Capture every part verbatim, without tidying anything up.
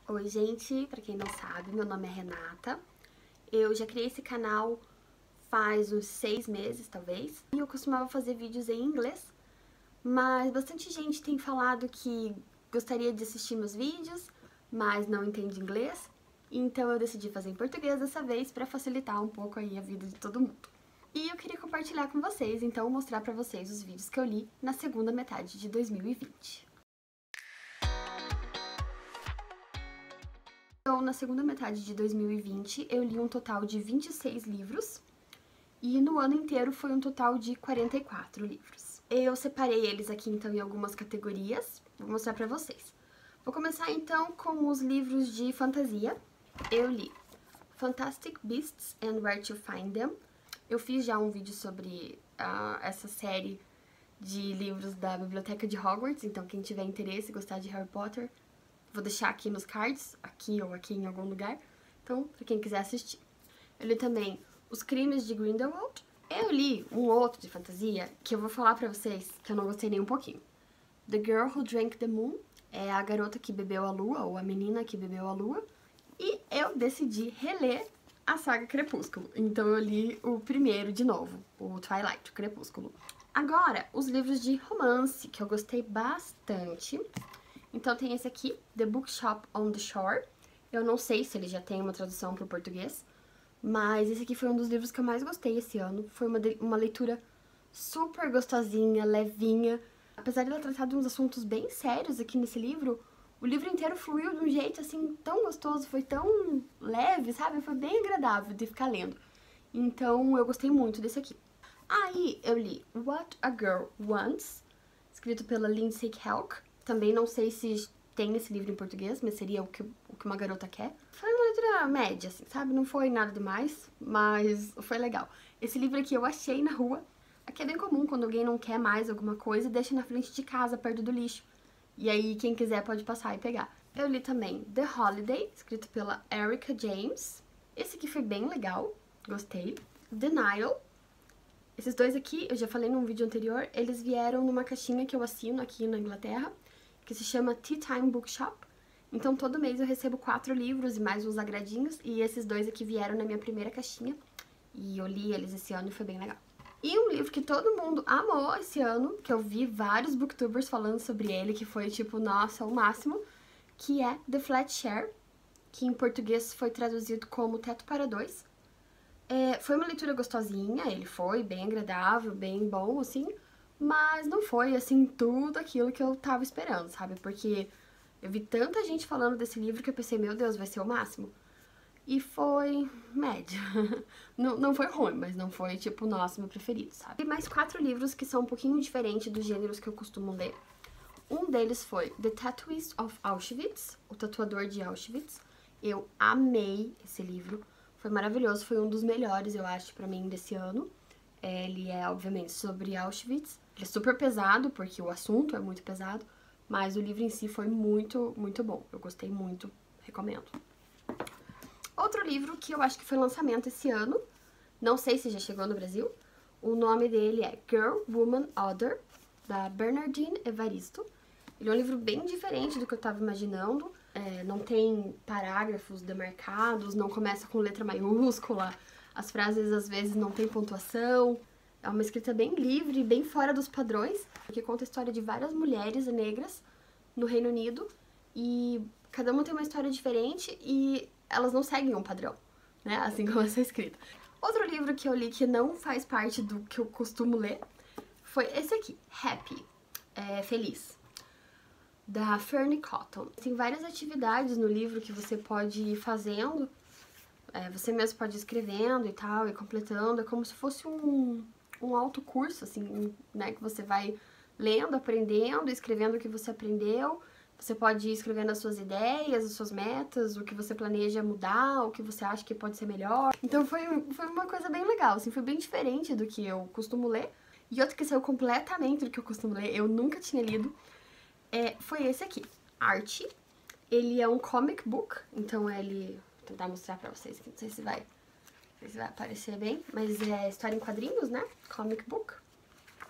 Oi gente, pra quem não sabe, meu nome é Renata. Eu já criei esse canal faz uns seis meses, talvez. E eu costumava fazer vídeos em inglês, mas bastante gente tem falado que gostaria de assistir meus vídeos, mas não entende inglês. Então eu decidi fazer em português dessa vez pra facilitar um pouco aí a vida de todo mundo. E eu queria compartilhar com vocês, então mostrar pra vocês os vídeos que eu li na segunda metade de dois mil e vinte. Então, na segunda metade de dois mil e vinte, eu li um total de vinte e seis livros, e no ano inteiro foi um total de quarenta e quatro livros. Eu separei eles aqui, então, em algumas categorias, vou mostrar pra vocês. Vou começar, então, com os livros de fantasia. Eu li Fantastic Beasts and Where to Find Them. Eu fiz já um vídeo sobre uh, essa série de livros da Biblioteca de Hogwarts, então quem tiver interesse e gostar de Harry Potter, vou deixar aqui nos cards, aqui ou aqui em algum lugar, então, pra quem quiser assistir. Eu li também Os Crimes de Grindelwald. Eu li um outro de fantasia que eu vou falar pra vocês que eu não gostei nem um pouquinho. The Girl Who Drank the Moon, é a garota que bebeu a lua, ou a menina que bebeu a lua. E eu decidi reler a saga Crepúsculo, então eu li o primeiro de novo, o Twilight, o Crepúsculo. Agora, os livros de romance, que eu gostei bastante. Então tem esse aqui, The Bookshop on the Shore. Eu não sei se ele já tem uma tradução para o português, mas esse aqui foi um dos livros que eu mais gostei esse ano. Foi uma, uma leitura super gostosinha, levinha. Apesar de ela tratar de uns assuntos bem sérios aqui nesse livro, o livro inteiro fluiu de um jeito assim tão gostoso, foi tão leve, sabe? Foi bem agradável de ficar lendo. Então eu gostei muito desse aqui. Aí eu li What a Girl Wants, escrito pela Lindsay Kelk. Também não sei se tem esse livro em português, mas seria o que, o que uma garota quer. Foi uma leitura média, assim, sabe? Não foi nada demais, mas foi legal. Esse livro aqui eu achei na rua. Aqui é bem comum quando alguém não quer mais alguma coisa, deixa na frente de casa, perto do lixo. E aí quem quiser pode passar e pegar. Eu li também The Holiday, escrito pela Erica James. Esse aqui foi bem legal, gostei. Denial. Esses dois aqui, eu já falei num vídeo anterior, eles vieram numa caixinha que eu assino aqui na Inglaterra, que se chama Tea Time Bookshop. Então todo mês eu recebo quatro livros e mais uns agradinhos, e esses dois aqui vieram na minha primeira caixinha, e eu li eles esse ano e foi bem legal. E um livro que todo mundo amou esse ano, que eu vi vários booktubers falando sobre ele, que foi tipo, nossa, o máximo, que é The Flat Share, que em português foi traduzido como Teto para Dois. É, foi uma leitura gostosinha, ele foi bem agradável, bem bom, assim, mas não foi, assim, tudo aquilo que eu tava esperando, sabe? Porque eu vi tanta gente falando desse livro que eu pensei, meu Deus, vai ser o máximo. E foi média. não, não foi ruim, mas não foi, tipo, nossa, meu preferido, sabe? E mais quatro livros que são um pouquinho diferentes dos gêneros que eu costumo ler. Um deles foi The Tattooist of Auschwitz, O Tatuador de Auschwitz. Eu amei esse livro. Foi maravilhoso, foi um dos melhores, eu acho, pra mim, desse ano. Ele é, obviamente, sobre Auschwitz. Ele é super pesado, porque o assunto é muito pesado, mas o livro em si foi muito, muito bom. Eu gostei muito, recomendo. Outro livro que eu acho que foi lançamento esse ano, não sei se já chegou no Brasil, o nome dele é Girl, Woman, Other, da Bernardine Evaristo. Ele é um livro bem diferente do que eu tava imaginando. É, não tem parágrafos demarcados, não começa com letra maiúscula, as frases às vezes não tem pontuação. É uma escrita bem livre, bem fora dos padrões, que conta a história de várias mulheres negras no Reino Unido, e cada uma tem uma história diferente e elas não seguem um padrão, né, assim como essa escrita. Outro livro que eu li que não faz parte do que eu costumo ler foi esse aqui, Happy, é, Feliz, da Fern Cotton. Tem várias atividades no livro que você pode ir fazendo, é, você mesmo pode ir escrevendo e tal, e completando, é como se fosse um, um autocurso, assim, né, que você vai lendo, aprendendo, escrevendo o que você aprendeu. Você pode ir escrevendo as suas ideias, as suas metas, o que você planeja mudar, o que você acha que pode ser melhor. Então foi, foi uma coisa bem legal, assim, foi bem diferente do que eu costumo ler. E outro que saiu completamente do que eu costumo ler, eu nunca tinha lido, É, foi esse aqui, Archie. Ele é um comic book, então ele... Vou tentar mostrar pra vocês aqui, não sei se vai, não sei se vai aparecer bem, mas é história em quadrinhos, né? Comic book.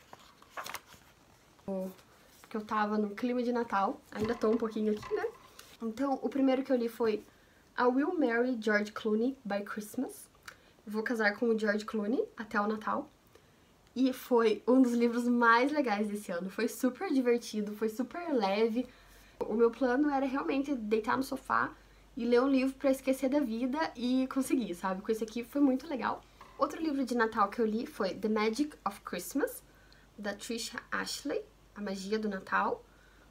Que eu tava no clima de Natal, ainda tô um pouquinho aqui, né? Então, o primeiro que eu li foi I Will Marry George Clooney by Christmas. Vou casar com o George Clooney até o Natal. E foi um dos livros mais legais desse ano. Foi super divertido, foi super leve. O meu plano era realmente deitar no sofá e ler um livro pra esquecer da vida e conseguir, sabe? Com esse aqui foi muito legal. Outro livro de Natal que eu li foi The Magic of Christmas, da Trisha Ashley, A Magia do Natal.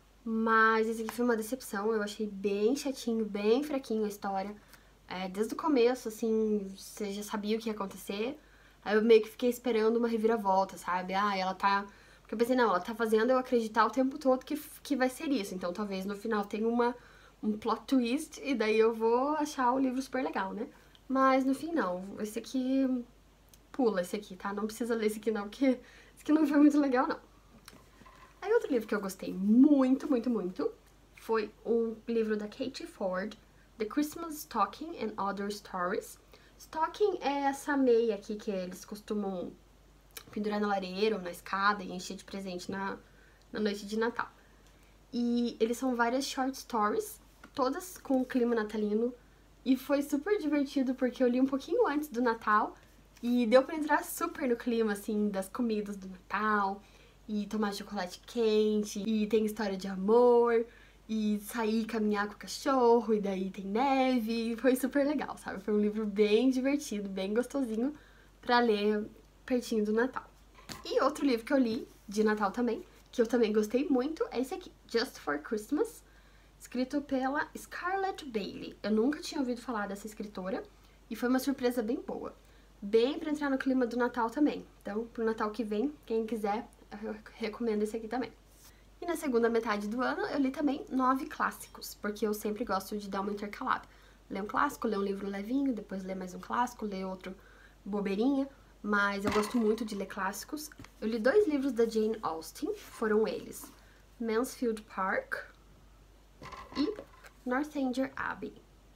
Mas esse aqui foi uma decepção, eu achei bem chatinho, bem fraquinho a história. É, desde o começo, assim, você já sabia o que ia acontecer. Aí eu meio que fiquei esperando uma reviravolta, sabe? Ah, ela tá... Porque eu pensei, não, ela tá fazendo eu acreditar o tempo todo que, que vai ser isso. Então talvez no final tenha uma, um plot twist e daí eu vou achar o livro super legal, né? Mas no fim não, esse aqui... Pula esse aqui, tá? Não precisa ler esse aqui não, porque esse aqui não foi muito legal, não. Aí outro livro que eu gostei muito, muito, muito foi um livro da Katie Ford, The Christmas Stocking and Other Stories. Stocking é essa meia aqui que eles costumam pendurar na lareira ou na escada e encher de presente na, na noite de Natal. E eles são várias short stories, todas com um clima natalino. E foi super divertido porque eu li um pouquinho antes do Natal e deu pra entrar super no clima, assim, das comidas do Natal. E tomar chocolate quente, e tem história de amor, e sair caminhar com o cachorro, e daí tem neve, foi super legal, sabe? Foi um livro bem divertido, bem gostosinho pra ler pertinho do Natal. E outro livro que eu li, de Natal também, que eu também gostei muito, é esse aqui, Just for Christmas, escrito pela Scarlett Bailey. Eu nunca tinha ouvido falar dessa escritora, e foi uma surpresa bem boa. Bem pra entrar no clima do Natal também. Então, pro Natal que vem, quem quiser, eu recomendo esse aqui também. E na segunda metade do ano, eu li também nove clássicos, porque eu sempre gosto de dar uma intercalada. Ler um clássico, ler um livro levinho, depois ler mais um clássico, ler outro bobeirinha, mas eu gosto muito de ler clássicos. Eu li dois livros da Jane Austen, foram eles Mansfield Park e Northanger Abbey.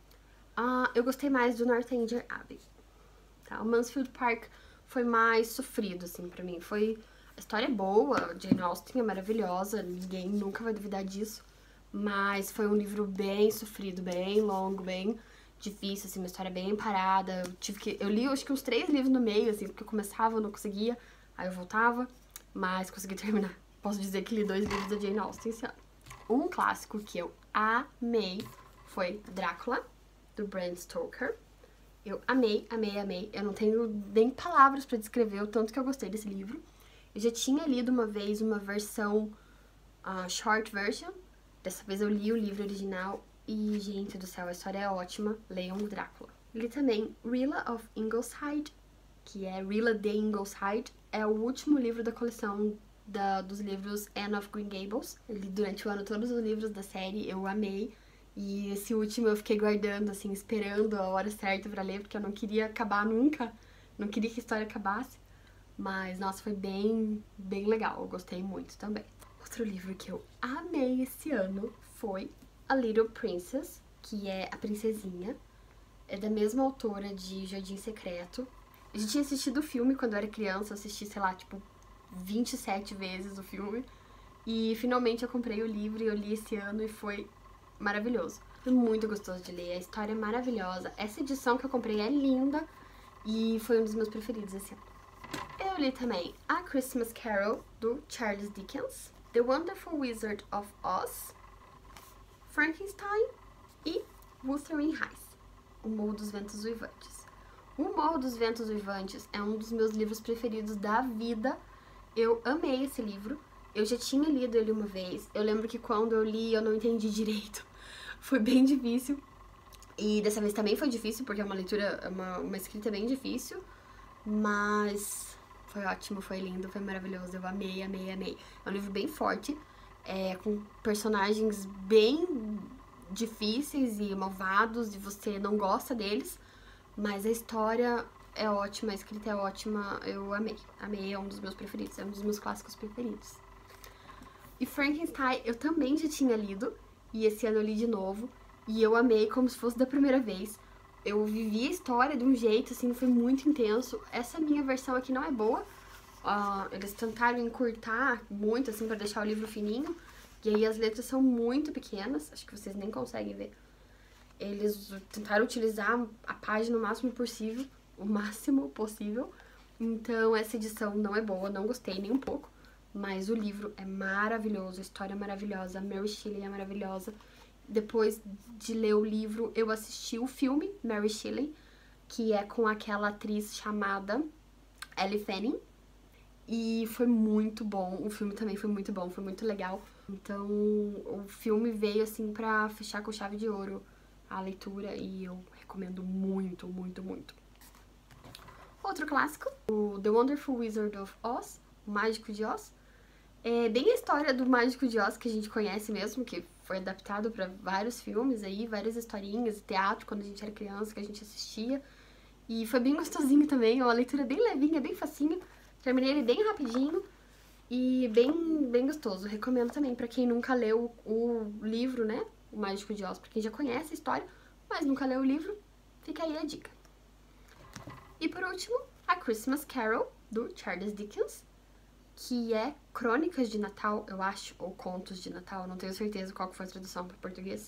Uh, eu gostei mais do Northanger Abbey. Tá? O Mansfield Park foi mais sofrido, assim, pra mim. Foi... A história é boa, Jane Austen é maravilhosa, ninguém nunca vai duvidar disso. Mas foi um livro bem sofrido, bem longo, bem difícil, assim, uma história bem parada. Eu tive que... Eu li, acho que uns três livros no meio, assim, porque eu começava, eu não conseguia, aí eu voltava, mas consegui terminar. Posso dizer que li dois livros da Jane Austen esse ano. Um clássico que eu amei foi Drácula, do Bram Stoker. Eu amei, amei, amei. Eu não tenho nem palavras pra descrever o tanto que eu gostei desse livro. Eu já tinha lido uma vez uma versão, uh, short version. Dessa vez eu li o livro original e, gente do céu, a história é ótima. Leiam o Drácula. Li também Rilla of Ingleside, que é Rilla de Ingleside. É o último livro da coleção da, dos livros Anne of Green Gables. Eu li durante o ano todos os livros da série, eu amei. E esse último eu fiquei guardando, assim, esperando a hora certa pra ler, porque eu não queria acabar nunca. Não queria que a história acabasse. Mas, nossa, foi bem, bem legal. Eu gostei muito também. Outro livro que eu amei esse ano foi A Little Princess, que é A Princesinha. É da mesma autora de Jardim Secreto. Eu já tinha assistido o filme quando eu era criança. Eu assisti, sei lá, tipo, vinte e sete vezes o filme. E finalmente eu comprei o livro e eu li esse ano e foi maravilhoso. Foi muito gostoso de ler. A história é maravilhosa. Essa edição que eu comprei é linda e foi um dos meus preferidos esse ano. Eu li também A Christmas Carol, do Charles Dickens, The Wonderful Wizard of Oz, Frankenstein e Wuthering Heights, O Morro dos Ventos Uivantes. O Morro dos Ventos Uivantes é um dos meus livros preferidos da vida. Eu amei esse livro. Eu já tinha lido ele uma vez. Eu lembro que quando eu li eu não entendi direito. Foi bem difícil. E dessa vez também foi difícil, porque é uma leitura, uma, uma escrita bem difícil. Mas foi ótimo, foi lindo, foi maravilhoso. Eu amei, amei, amei. É um livro bem forte, é, com personagens bem difíceis e malvados, e você não gosta deles. Mas a história é ótima, a escrita é ótima, eu amei. Amei, é um dos meus preferidos, é um dos meus clássicos preferidos. E Frankenstein eu também já tinha lido, e esse ano eu li de novo, e eu amei como se fosse da primeira vez. Eu vivi a história de um jeito, assim, foi muito intenso. Essa minha versão aqui não é boa, uh, eles tentaram encurtar muito, assim, pra deixar o livro fininho, E aí as letras são muito pequenas, acho que vocês nem conseguem ver. Eles tentaram utilizar a página o máximo possível, o máximo possível. Então essa edição não é boa, não gostei nem um pouco. Mas o livro é maravilhoso, a história é maravilhosa, a Mary Shelley é maravilhosa. Depois de ler o livro, eu assisti o filme Mary Shelley, que é com aquela atriz chamada Elle Fanning. E foi muito bom, o filme também foi muito bom, foi muito legal. Então o filme veio assim pra fechar com chave de ouro a leitura e eu recomendo muito, muito, muito. Outro clássico, o The Wonderful Wizard of Oz, o Mágico de Oz. É bem a história do Mágico de Oz que a gente conhece mesmo, que foi adaptado para vários filmes aí, várias historinhas, teatro quando a gente era criança, que a gente assistia. E foi bem gostosinho também, é uma leitura bem levinha, bem facinho. Terminei ele bem rapidinho e bem, bem gostoso. Recomendo também pra quem nunca leu o livro, né? O Mágico de Oz, pra quem já conhece a história, mas nunca leu o livro, fica aí a dica. E por último, A Christmas Carol, do Charles Dickens, que é Crônicas de Natal, eu acho, ou Contos de Natal, não tenho certeza qual que foi a tradução para português.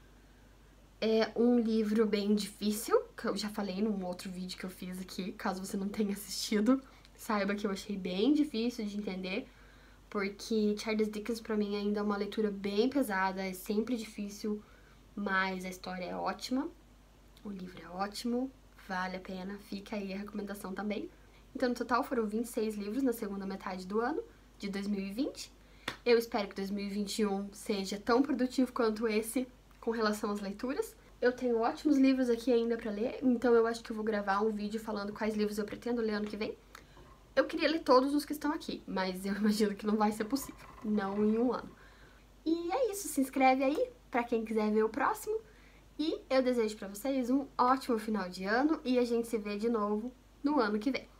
É um livro bem difícil, que eu já falei num outro vídeo que eu fiz aqui, caso você não tenha assistido, saiba que eu achei bem difícil de entender, porque Charles Dickens pra mim ainda é uma leitura bem pesada, é sempre difícil, mas a história é ótima, o livro é ótimo, vale a pena, fica aí a recomendação também. Então, no total, foram vinte e seis livros na segunda metade do ano, de dois mil e vinte. Eu espero que dois mil e vinte e um seja tão produtivo quanto esse com relação às leituras. Eu tenho ótimos livros aqui ainda pra ler, então eu acho que eu vou gravar um vídeo falando quais livros eu pretendo ler ano que vem. Eu queria ler todos os que estão aqui, mas eu imagino que não vai ser possível, não em um ano. E é isso, se inscreve aí pra quem quiser ver o próximo. E eu desejo pra vocês um ótimo final de ano e a gente se vê de novo no ano que vem.